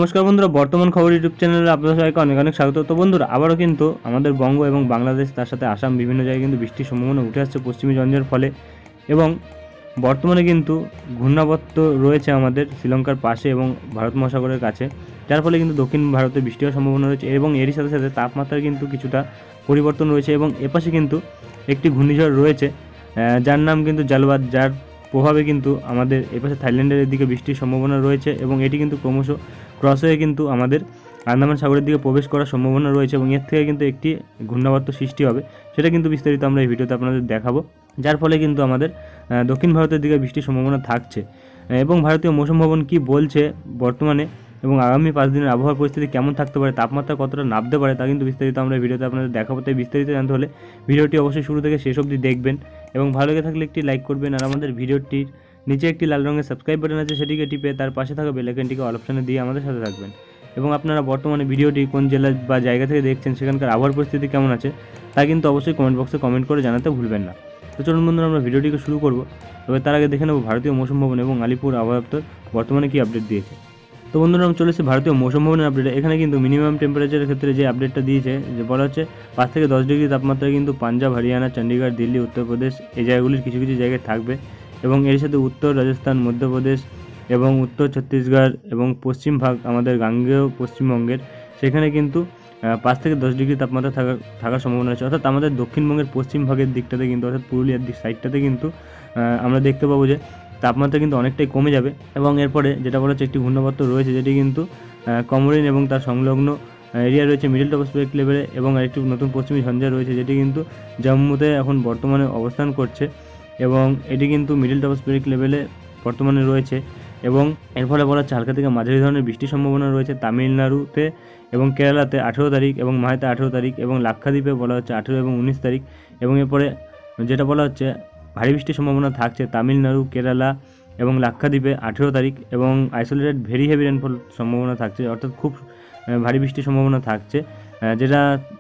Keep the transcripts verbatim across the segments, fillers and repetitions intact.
নমস্কার বন্ধুরা, বর্তমান খবর ইউটিউব চ্যানেলে আপনাদের সবাইকে অনেক অনেক স্বাগত। তো বন্ধুরা, আবারও কিন্তু আমাদের বঙ্গ এবং বাংলাদেশ, তার সাথে আসাম, বিভিন্ন জায়গায় কিন্তু বৃষ্টির সম্ভাবনা উঠে আসছে পশ্চিমী ঝঞ্ঝার ফলে। এবং বর্তমানে কিন্তু ঘূর্ণাবর্ত রয়েছে আমাদের শ্রীলঙ্কার পাশে এবং ভারত মহাসাগরের কাছে, যার ফলে কিন্তু দক্ষিণ ভারতে বৃষ্টি হওয়ার সম্ভাবনা রয়েছে। এবং এরই সাথে সাথে তাপমাত্রার কিন্তু কিছুটা পরিবর্তন রয়েছে। এবং এপাশে কিন্তু একটি ঘূর্ণিঝড় রয়েছে যার নাম কিন্তু জালবাদ, যার প্রভাবে কিন্তু আমাদের এপাশে থাইল্যান্ডের দিকে বৃষ্টির সম্ভাবনা রয়েছে। এবং এটি কিন্তু ক্রমশ ক্রস হয়ে কিন্তু আমাদের আন্দামান সাগরের দিকে প্রবেশ করার সম্ভাবনা রয়েছে এবং এর থেকে কিন্তু একটি ঘূর্ণাবর্ত সৃষ্টি হবে। সেটা কিন্তু বিস্তারিত আমরা এই ভিডিওতে আপনাদের দেখাবো, যার ফলে কিন্তু আমাদের দক্ষিণ ভারতের দিকে বৃষ্টির সম্ভাবনা থাকছে। এবং ভারতীয় মৌসুম ভবন কি বলছে বর্তমানে এবং আগামী পাঁচ দিনের আবহাওয়ার পরিস্থিতি কেমন থাকতে পারে, তাপমাত্রা কতটা নামতে পারে, তা কিন্তু বিস্তারিত আমরা এই ভিডিওতে আপনাদের দেখাবো। তাই বিস্তারিত জানতে হলে ভিডিওটি অবশ্যই শুরু থেকে শেষ অবধি দেখবেন এবং ভালো লেগে থাকলে একটি লাইক করবেন। আর আমাদের ভিডিওটির নিচে একটি লাল রঙের সাবস্ক্রাইব বাটন আছে, সেটিকে টিপে তার পাশে থাকা বেল আইকনটিকে অল অপশনে দিয়ে আমাদের সাথে থাকবেন। এবং আপনারা বর্তমানে ভিডিওটি কোন জেলা বা জায়গা থেকে দেখছেন, সেখানকার আবহাওয়ার পরিস্থিতি কেমন আছে, তা কিন্তু অবশ্যই কমেন্ট বক্সে কমেন্ট করে জানাতে ভুলবেন না। তো চলুন বন্ধুরা, আমরা ভিডিওটিকে শুরু করব। তবে তার আগে দেখে নেব ভারতীয় মৌসুম ভবন এবং আলিপুর আবহাওয়া দপ্তর বর্তমানে কী আপডেট দিয়েছে। তো বন্ধুরা, আমি চলেছি ভারতীয় মৌসুম ভবনের আপডেটে। এখানে কিন্তু মিনিমাম টেম্পারেচারের ক্ষেত্রে যে আপডেটটা দিয়েছে, যে বলা হচ্ছে পাঁচ থেকে দশ ডিগ্রি তাপমাত্রা কিন্তু পাঞ্জাব, হরিয়ানা, চণ্ডীগড়, দিল্লি, উত্তরপ্রদেশ এই জায়গাগুলির কিছু কিছু জায়গায় থাকবে। এবং এর সাথে উত্তর রাজস্থান, মধ্যপ্রদেশ এবং উত্তর ছত্তিশগড় এবং পশ্চিম ভাগ আমাদের গাঙ্গেয় পশ্চিমবঙ্গের, সেখানে কিন্তু পাঁচ থেকে দশ ডিগ্রি তাপমাত্রা থাকার থাকার সম্ভাবনা আছে। অর্থাৎ আমাদের দক্ষিণবঙ্গের পশ্চিম ভাগের দিকটাতে কিন্তু, অর্থাৎ পুরুলিয়ার দিক সাইডটাতে কিন্তু আমরা দেখতে পাবো যে তাপমাত্রা কিন্তু অনেকটাই কমে যাবে। এবং এরপরে যেটা বলা হচ্ছে একটি ঘূর্ণাবর্ত রয়েছে, যেটি কিন্তু কমরিন এবং তার সংলগ্ন এরিয়া রয়েছে মিডল ট্রপোস্ফিয়ারিক লেভেলে। এবং আরেকটি নতুন পশ্চিমী ঝঞ্ঝা রয়েছে, যেটি কিন্তু জম্মুতে এখন বর্তমানে অবস্থান করছে এবং এটি কিন্তু মিডল ট্রপোস্ফিয়ারিক লেভেলে বর্তমানে রয়েছে। এবং এর ফলে বলা হচ্ছে হালকা থেকে মাঝারি ধরনের বৃষ্টির সম্ভাবনা রয়েছে তামিলনাড়ুতে এবং কেরালাতে আঠেরো তারিখ এবং মাহেতে আঠেরো তারিখ এবং লাক্ষাদ্বীপে বলা হচ্ছে আঠেরো এবং উনিশ তারিখ। এবং এরপরে যেটা বলা হচ্ছে ভারী বৃষ্টির সম্ভাবনা থাকছে তামিলনাড়ু, কেরালা এবং লাক্ষাদ্বীপে আঠেরো তারিখ এবং আইসোলেটেড ভেরি হেভি রেনফল সম্ভাবনা থাকছে, অর্থাৎ খুব ভারী বৃষ্টির সম্ভাবনা থাকছে, যেটা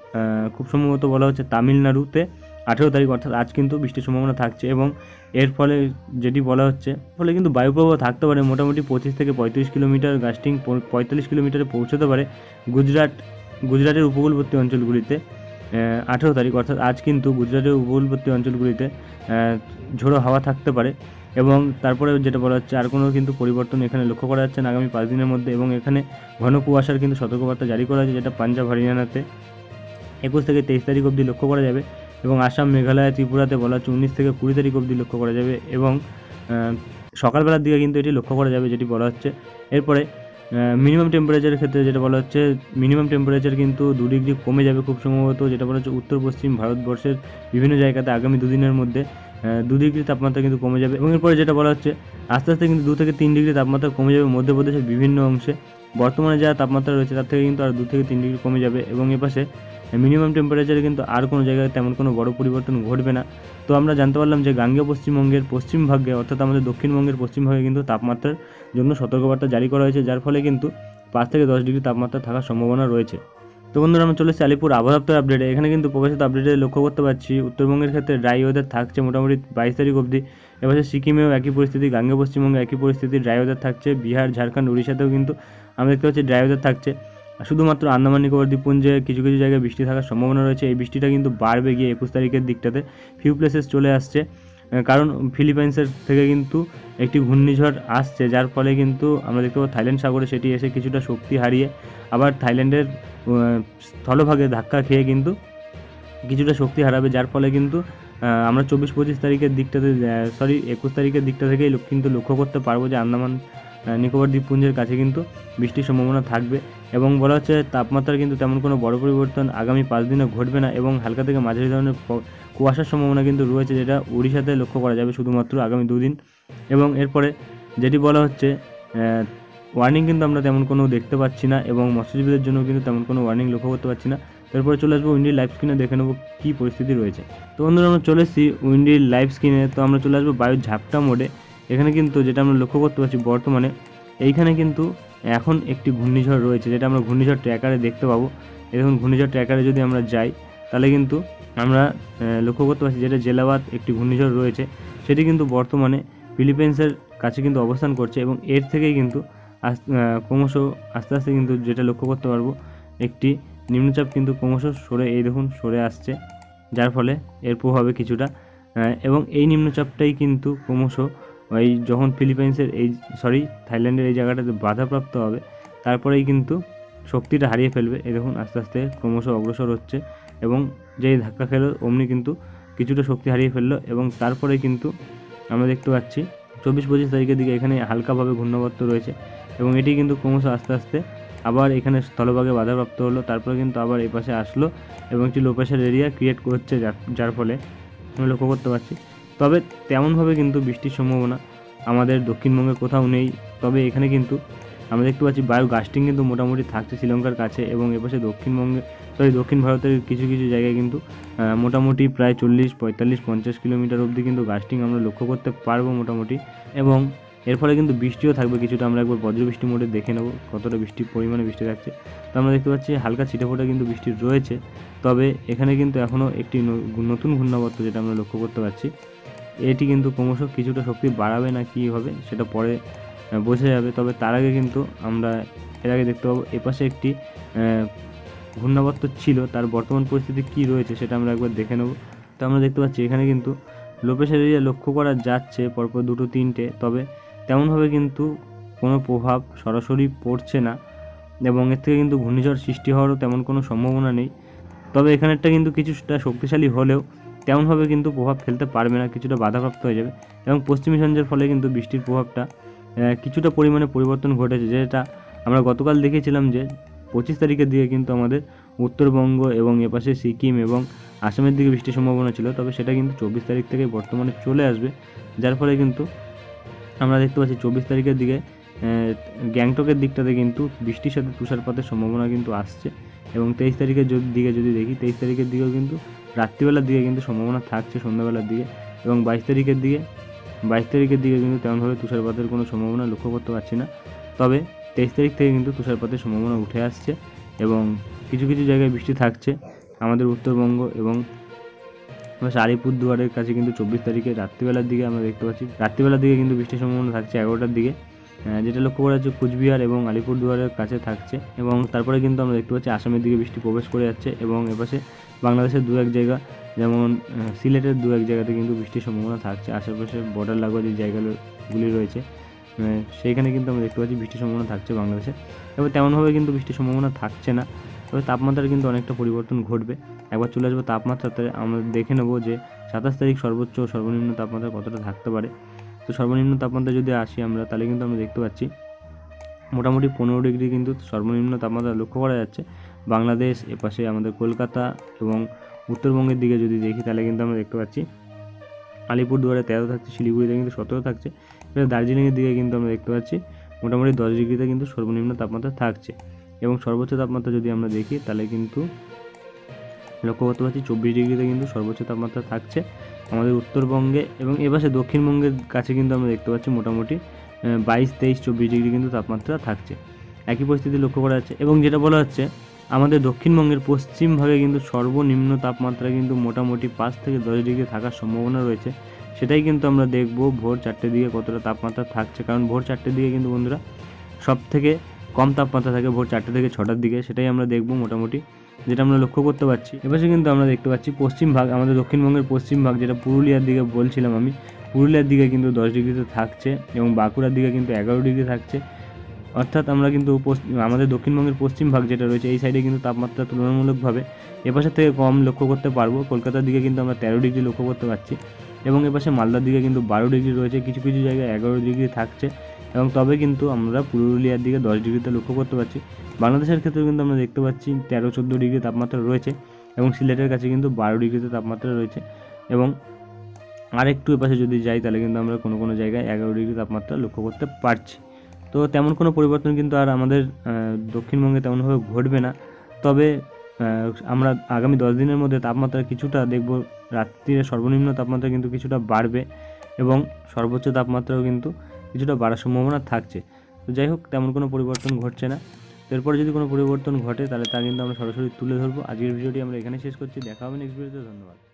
খুব সম্ভবত বলা হচ্ছে তামিলনাড়ুতে আঠেরো তারিখ, অর্থাৎ আজ কিন্তু বৃষ্টির সম্ভাবনা থাকছে। এবং এর ফলে যেটি বলা হচ্ছে ফলে কিন্তু বায়ুপ্রবাহ থাকতে পারে মোটামুটি পঁচিশ থেকে পঁয়ত্রিশ কিলোমিটার, গাস্টিং পঁয়তাল্লিশ কিলোমিটারে পৌঁছতে পারে গুজরাট গুজরাটের উপকূলবর্তী অঞ্চলগুলিতে আঠেরো তারিখ, অর্থাৎ আজ কিন্তু গুজরাটের উপকূলবর্তী অঞ্চলগুলিতে ঝোড়ো হাওয়া থাকতে পারে। এবং তারপরে যেটা বলা হচ্ছে আর কোনো কিন্তু পরিবর্তন এখানে লক্ষ্য করা যাচ্ছে না আগামী পাঁচ দিনের মধ্যে। এবং এখানে ঘন কুয়াশার কিন্তু সতর্কবার্তা জারি করা হয়েছে, যেটা পাঞ্জাব, হরিয়ানাতে একুশ থেকে তেইশ তারিখ অবধি লক্ষ্য করা যাবে। এবং আসাম, মেঘালয়, ত্রিপুরাতে বলা হচ্ছে উনিশ থেকে কুড়ি তারিখ অবধি লক্ষ্য করা যাবে এবং সকালবেলার দিকে কিন্তু এটি লক্ষ্য করা যাবে, যেটি বলা হচ্ছে। এরপরে মিনিমাম টেম্পারেচারের ক্ষেত্রে যেটা বলা হচ্ছে মিনিমাম টেম্পারেচার কিন্তু দু ডিগ্রি কমে যাবে খুব সম্ভবত, যেটা বলা হচ্ছে উত্তর পশ্চিম ভারতবর্ষের বিভিন্ন জায়গাতে আগামী দুদিনের মধ্যে দু ডিগ্রি তাপমাত্রা কিন্তু কমে যাবে। এবং এরপরে যেটা বলা হচ্ছে আস্তে আস্তে কিন্তু দু থেকে তিন ডিগ্রি তাপমাত্রা কমে যাবে মধ্যপ্রদেশের বিভিন্ন অংশে। বর্তমানে যা তাপমাত্রা রয়েছে তার থেকে কিন্তু আর দু থেকে তিন ডিগ্রি কমে যাবে। এবং এপাশে মিনিমাম টেম্পারেচারে কিন্তু আর কোনো জায়গায় তেমন কোনো বড় পরিবর্তন ঘটবে না। তো আমরা জানতে পারলাম যে গাঙ্গেয় পশ্চিমবঙ্গের পশ্চিম ভাগে, অর্থাৎ আমাদের দক্ষিণবঙ্গের পশ্চিম ভাগে কিন্তু তাপমাত্রার জন্য সতর্কবার্তা জারি করা হয়েছে, যার ফলে কিন্তু পাঁচ থেকে দশ ডিগ্রি তাপমাত্রা থাকার সম্ভাবনা রয়েছে। তো বন্ধুরা, আমরা চলে এসেছি আলিপুর আবহাওয়া দপ্তর আপডেটে। এখানে কিন্তু প্রকাশিত আপডেটে লক্ষ্য করতে পারছি উত্তরবঙ্গের ক্ষেত্রে ড্রাই ওয়েদার থাকছে মোটামুটি বাইশ তারিখ অবধি। এবার সিকিমেও একই পরিস্থিতি, গাঙ্গেয় পশ্চিমবঙ্গে একই পরিস্থিতি, ড্রাই ওয়েদার থাকছে। বিহার, ঝাড়খণ্ড, উড়িষ্যাতেও কিন্তু আমরা দেখতে পাচ্ছি ড্রাই ওয়েদার থাকছে। শুধুমাত্র আন্দামান নিকোবর দ্বীপপুঞ্জে কিছু কিছু জায়গায় বৃষ্টি থাকার সম্ভাবনা রয়েছে। এই বৃষ্টিটা কিন্তু বাড়বে গিয়ে একুশ তারিখের দিকটাতে ফিউ প্লেসেস চলে আসছে, কারণ ফিলিপাইন্সের থেকে কিন্তু একটি ঘূর্ণিঝড় আসছে, যার ফলে কিন্তু আমরা দেখতে পাবো থাইল্যান্ড সাগরে সেটি এসে কিছুটা শক্তি হারিয়ে আবার থাইল্যান্ডের স্থলভাগে ধাক্কা খেয়ে কিন্তু কিছুটা শক্তি হারাবে, যার ফলে কিন্তু আমরা চব্বিশ পঁচিশ তারিখের দিকটাতে সরি একুশ তারিখের দিকটা থেকেই কিন্তু লক্ষ্য করতে পারবো যে আন্দামান নিকোবর দ্বীপপুঞ্জের কাছে কিন্তু বৃষ্টির সম্ভাবনা থাকবে। এবং বলা হচ্ছে তাপমাত্রার কিন্তু তেমন কোনো বড় পরিবর্তন আগামী পাঁচ দিনে ঘটবে না এবং হালকা থেকে মাঝারি ধরনের কুয়াশার সম্ভাবনা কিন্তু রয়েছে, যেটা উড়িষ্যাতে লক্ষ্য করা যাবে শুধুমাত্র আগামী দুদিন। এবং এরপরে যেটি বলা হচ্ছে ওয়ার্নিং কিন্তু আমরা তেমন কোনো দেখতে পাচ্ছি না এবং মৎস্যজীবীদের জন্য কিন্তু তেমন কোনো ওয়ার্নিং লক্ষ্য করতে পারছি না। এরপরে চলে আসবো উইন্ডির লাইভ স্ক্রিনে, দেখে নেবো কী পরিস্থিতি রয়েছে। তো বন্ধুরা, আমরা চলে এসেছি উইন্ডির লাইভ স্ক্রিনে। তো আমরা চলে আসবো বায়ুর ঝাপটা মোডে। এখানে কিন্তু যেটা আমরা লক্ষ্য করতে পারছি বর্তমানে এইখানে কিন্তু এখন একটি ঘূর্ণিঝড় রয়েছে, যেটা আমরা ঘূর্ণিঝড় ট্র্যাকারে দেখতে পাবো। এখন ঘূর্ণিঝড় ট্র্যাকারে যদি আমরা যাই তাহলে কিন্তু আমরা লক্ষ্য করতে পারছি যেটা জেলাবাদ একটি ঘূর্ণিঝড় রয়েছে, সেটি কিন্তু বর্তমানে ফিলিপাইন্সের কাছে কিন্তু অবস্থান করছে এবং এর থেকেই কিন্তু আস- আহ, ক্রমশ আস্তে আস্তে কিন্তু যেটা লক্ষ্য করতে পারবো, একটি নিম্নচাপ কিন্তু ক্রমশ সরে এই দেখুন সরে আসছে, যার ফলে এর প্রভাবে কিছুটা আহ, এবং এই নিম্নচাপটাই কিন্তু ক্রমশ এই যখন ফিলিপাইন্সের এই সরি থাইল্যান্ডের এই জায়গাটাতে বাধাপ্রাপ্ত হবে, তারপরেই কিন্তু শক্তিটা হারিয়ে ফেলবে। এই দেখুন আস্তে আস্তে ক্রমশ অগ্রসর হচ্ছে এবং যেই ধাক্কা খেলো অমনি কিন্তু কিছুটা শক্তি হারিয়ে ফেললো এবং তারপরে কিন্তু আমরা দেখতে পাচ্ছি চব্বিশ পঁচিশ তারিখের দিকে এখানে হালকাভাবে ঘূর্ণাবর্ত রয়েছে এবং এটি কিন্তু ক্রমশ আস্তে আস্তে আবার এখানে স্থলভাগে বাধাপ্রাপ্ত হলো, তারপরে কিন্তু আবার এই পাশে আসলো এবং একটি লো প্রেশার এরিয়া ক্রিয়েট করছে, যার যার ফলে আমি লক্ষ্য করতে পারছি। তবে তেমনভাবে কিন্তু বৃষ্টির সম্ভাবনা আমাদের দক্ষিণবঙ্গে কোথাও নেই। তবে এখানে কিন্তু আমরা দেখতে পাচ্ছি বায়ু গাস্টিং কিন্তু মোটামুটি থাকছে শ্রীলঙ্কার কাছে এবং এপাশে দক্ষিণবঙ্গে সরি দক্ষিণ ভারতের কিছু কিছু জায়গায় কিন্তু আহ, মোটামুটি প্রায় চল্লিশ পঁয়তাল্লিশ পঞ্চাশ কিলোমিটার অবধি কিন্তু গাস্টিং আমরা লক্ষ্য করতে পারবো মোটামুটি, এবং এর ফলে কিন্তু বৃষ্টিও থাকবে কিছুটা। আমরা একবার বজ্রবৃষ্টি মোডে দেখে নেব কতটা বৃষ্টি পরিমাণে বৃষ্টি থাকছে। তো আমরা দেখতে পাচ্ছি হালকা ছিটেফোঁটা কিন্তু বৃষ্টি রয়েছে, তবে এখানে কিন্তু এখনও একটি ন- নতুন ঘূর্ণাবর্ত যেটা আমরা লক্ষ্য করতে পারছি, এটি কিন্তু ক্রমশ কিছুটা শক্তি বাড়াবে না কী হবে সেটা পরে আহ, বোঝা যাবে। তবে তার আগে কিন্তু আমরা এর আগে দেখতে পাবো এপাশে একটি আহ, ঘূর্ণাবর্ত ছিল, তার বর্তমান পরিস্থিতি কী রয়েছে সেটা আমরা একবার দেখে নেব। তো আমরা দেখতে পাচ্ছি এখানে কিন্তু লো প্রেশার এরিয়া লক্ষ্য করা যাচ্ছে পরপর দুটো তিনটে, তবে তেমনভাবে কিন্তু কোনো প্রভাব সরাসরি পড়ছে না এবং এর থেকে কিন্তু ঘূর্ণিঝড় সৃষ্টি হওয়ারও তেমন কোনো সম্ভাবনা নেই। তবে এখানেরটা কিন্তু কিছুটা শক্তিশালী হলেও তেমনভাবে কিন্তু প্রভাব ফেলতে পারবে না, কিছুটা বাধাপ্রাপ্ত হয়ে যাবে এবং পশ্চিমী ঝঞ্ঝের ফলে কিন্তু বৃষ্টির প্রভাবটা আহ, কিছুটা পরিমাণে পরিবর্তন ঘটেছে, যেটা আমরা গতকাল দেখেছিলাম যে পঁচিশ তারিখের দিকে কিন্তু আমাদের উত্তরবঙ্গ এবং এপাশে সিকিম এবং আসামের দিকে বৃষ্টির সম্ভাবনা ছিল, তবে সেটা কিন্তু চব্বিশ তারিখ থেকে বর্তমানে চলে আসবে, যার ফলে কিন্তু আমরা দেখতে পাচ্ছি চব্বিশ তারিখের দিকে আহ, গ্যাংটকের দিকটাতে কিন্তু বৃষ্টির সাথে তুষারপাতের সম্ভাবনা কিন্তু আসছে এবং তেইশ তারিখের যদি দিকে যদি দেখি তেইশ তারিখের দিকেও কিন্তু রাত্রিবেলার দিকে কিন্তু সম্ভাবনা থাকছে সন্ধ্যাবেলার দিকে, এবং বাইশ তারিখের দিকে বাইশ তারিখের দিকে কিন্তু তেমনভাবে তুষারপাতের কোনো সম্ভাবনা লক্ষ্য করতে পারছি না। তবে তেইশ তারিখ থেকে কিন্তু তুষারপাতের সম্ভাবনা উঠে আসছে এবং কিছু কিছু জায়গায় বৃষ্টি থাকছে আমাদের উত্তরবঙ্গ এবং এবার আলিপুরদুয়ারের কাছে কিন্তু চব্বিশ তারিখে রাত্রিবেলার দিকে আমরা দেখতে পাচ্ছি রাত্রিবেলার দিকে কিন্তু বৃষ্টির সম্ভাবনা থাকছে এগারোটার দিকে, আহ, যেটা লক্ষ্য করা যাচ্ছে কুচবিহার এবং আলিপুরদুয়ারের কাছে থাকছে এবং তারপরে কিন্তু আমরা দেখতে পাচ্ছি আসামের দিকে বৃষ্টি প্রবেশ করে যাচ্ছে এবং এপাশে বাংলাদেশের দু এক জায়গা যেমন আহ, সিলেটের দু এক জায়গাতে কিন্তু বৃষ্টির সম্ভাবনা থাকছে, আশেপাশে বর্ডার লাগোয়া যে জায়গাগুলি রয়েছে আহ, সেইখানে কিন্তু আমরা দেখতে পাচ্ছি বৃষ্টির সম্ভাবনা থাকছে বাংলাদেশে। তবে তেমনভাবে কিন্তু বৃষ্টির সম্ভাবনা থাকছে না, তবে তাপমাত্রার কিন্তু অনেকটা পরিবর্তন ঘটবে। একবার চলে আসবো তাপমাত্রাতে, আমরা দেখে নেবো যে সাতাশ তারিখ সর্বোচ্চ ও সর্বনিম্ন তাপমাত্রা কতটা থাকতে পারে। তো সর্বনিম্ন তাপমাত্রা যদি আসি আমরা, তাহলে কিন্তু আমরা দেখতে পাচ্ছি মোটামুটি পনেরো ডিগ্রি কিন্তু সর্বনিম্ন তাপমাত্রা লক্ষ্য করা যাচ্ছে বাংলাদেশ এপাশে আমাদের কলকাতা এবং উত্তরবঙ্গের দিকে যদি দেখি তাহলে কিন্তু আমরা দেখতে পাচ্ছি আলিপুরদুয়ারে তেরো থাকছে, শিলিগুড়িতে কিন্তু সতেরো থাকছে, এবার দার্জিলিংয়ের দিকে কিন্তু আমরা দেখতে পাচ্ছি মোটামুটি দশ ডিগ্রিতে কিন্তু সর্বনিম্ন তাপমাত্রা থাকছে এবং সর্বোচ্চ তাপমাত্রা যদি আমরা দেখি তাহলে কিন্তু লক্ষ্য করতে পারছি চব্বিশ ডিগ্রিতে কিন্তু সর্বোচ্চ তাপমাত্রা থাকছে আমাদের উত্তরবঙ্গে এবং এপাশে দক্ষিণবঙ্গের কাছে কিন্তু আমরা দেখতে পাচ্ছি মোটামুটি বাইশ তেইশ চব্বিশ ডিগ্রি কিন্তু তাপমাত্রা থাকছে, একই পরিস্থিতি লক্ষ্য করা যাচ্ছে। এবং যেটা বলা হচ্ছে আমাদের দক্ষিণবঙ্গের পশ্চিম ভাগে কিন্তু সর্বনিম্ন তাপমাত্রা কিন্তু মোটামুটি পাঁচ থেকে দশ ডিগ্রি থাকার সম্ভাবনা রয়েছে, সেটাই কিন্তু আমরা দেখব ভোর চারটের দিকে কতটা তাপমাত্রা থাকছে, কারণ ভোর চারটের দিকে কিন্তু বন্ধুরা সব থেকে কম তাপমাত্রা থাকে ভোর চারটে থেকে ছটার দিকে, সেটাই আমরা দেখব মোটামুটি যেটা আমরা লক্ষ্য করতে পারছি। এপাশে কিন্তু আমরা দেখতে পাচ্ছি পশ্চিম ভাগ আমাদের দক্ষিণবঙ্গের পশ্চিম ভাগ যেটা পুরুলিয়ার দিকে বলছিলাম আমি, পুরুলিয়ার দিকে কিন্তু দশ ডিগ্রিতে থাকছে এবং বাঁকুড়ার দিকে কিন্তু এগারো ডিগ্রি থাকছে, অর্থাৎ আমরা কিন্তু আমাদের দক্ষিণবঙ্গের পশ্চিম ভাগ যেটা রয়েছে এই সাইডে কিন্তু তাপমাত্রা তুলনামূলকভাবে এপাশের থেকে কম লক্ষ্য করতে পারবো। কলকাতার দিকে কিন্তু আমরা তেরো ডিগ্রি লক্ষ্য করতে পারছি এবং এপাশে মালদার দিকে কিন্তু বারো ডিগ্রি রয়েছে, কিছু কিছু জায়গায় এগারো ডিগ্রি থাকছে এবং তবে কিন্তু আমরা পুরুলিয়ার দিকে দশ ডিগ্রিতে লক্ষ্য করতে পারছি। বাংলাদেশের ক্ষেত্রে কিন্তু আমরা দেখতে পাচ্ছি তেরো চোদ্দো ডিগ্রি তাপমাত্রা রয়েছে এবং সিলেটের কাছে কিন্তু বারো ডিগ্রিতে তাপমাত্রা রয়েছে এবং আর একটু এপাশে যদি যাই তাহলে কিন্তু আমরা কোনো কোনো জায়গায় এগারো ডিগ্রি তাপমাত্রা লক্ষ্য করতে পারছি। তো তেমন কোনো পরিবর্তন কিন্তু আর আমাদের দক্ষিণবঙ্গে তেমনভাবে ঘটবে না, তবে আমরা আগামী দশ দিনের মধ্যে তাপমাত্রা কিছুটা দেখব, রাত্রিরে সর্বনিম্ন তাপমাত্রা কিন্তু কিছুটা বাড়বে এবং সর্বোচ্চ তাপমাত্রাও কিন্তু কিছুটা বাড়ার সম্ভাবনা থাকছে। তো যাই হোক তেমন কোনো পরিবর্তন ঘটছে না, এরপরে যদি কোনো পরিবর্তন ঘটে তাহলে তা কিন্তু আমরা সরাসরি তুলে ধরবো। আজকের ভিডিওটি আমরা এখানে শেষ করছি, দেখা হবে নেক্সট ভিডিওতে, ধন্যবাদ।